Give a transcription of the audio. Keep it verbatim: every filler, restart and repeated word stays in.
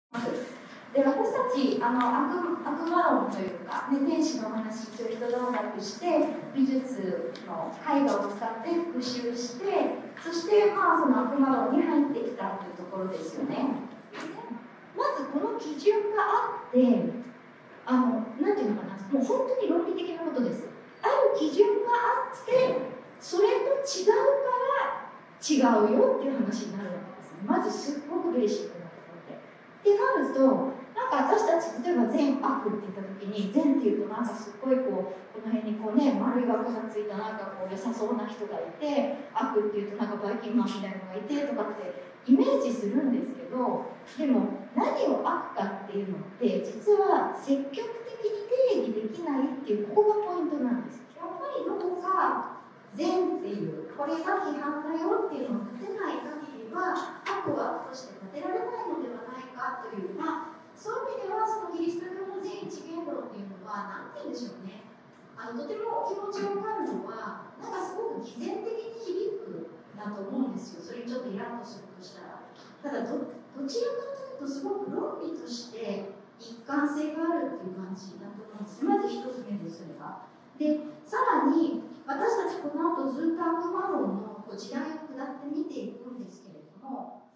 で、私たちあの悪悪魔論というか、ね、天使の話一応一段落して、美術の絵画を使って復習して、そしてまあその悪魔論に入ってきたというところですよね。まずこの基準があって、あのなんていうのかな、もう本当に論理的なことです。ある基準があって、それと違うから違うよっていう話になるわけですね。まずすっごくベーシックなところで。ってなると、なんか私たち例えば善悪って言った時に、善っていうとなんかすっごいこうこの辺にこうね丸い枠がついたなんかこう良さそうな人がいて、悪っていうとなんかバイキンマンみたいなのがいてとかってイメージするんですけど、でも何を悪かっていうのって実は積極的に定義できないっていう、ここがポイントなんです。やっぱりどこか善っていうこれが批判だよっていうのを立てない限りは悪はとして立てられないのではないかという、まあそういう意味ではそのキリスト教の善一元論っていうのは何て言うんでしょうね、あのとてもお気持ちが分かるのはなんかすごく偽善的に響くだと思うんですよ。それにちょっとイラッとするとしたら、ただ ど, どちらかというとすごく論理として一貫性があるっていう感じだと思うんです。まず一つ目です。それがで、さらに私たちこの後ずっと悪魔論の時代を下って見ていくんですけれども、